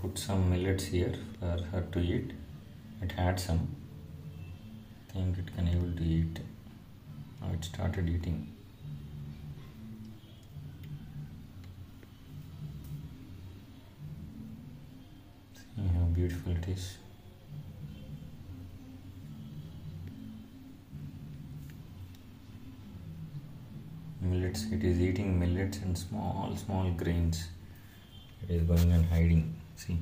put some millets here for her to eat. It had some. I think it can able to eat. Now it started eating. See how beautiful it is. Millets, it is eating millets and small grains. It is going and hiding. See.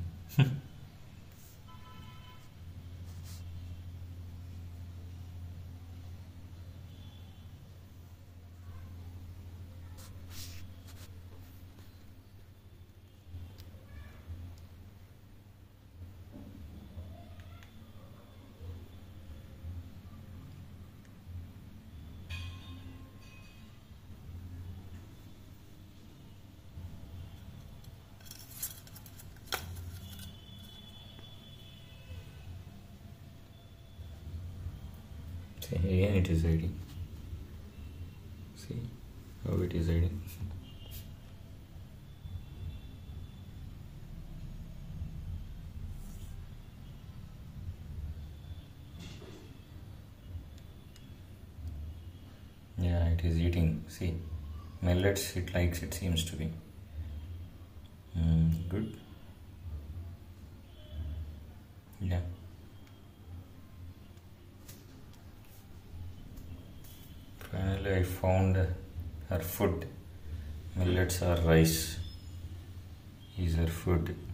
See, again it is hiding. See how it is hiding. Yeah, it is eating. See, millets it likes, it seems to be. Good. Yeah. Finally, I found her food. Millets or rice is her food.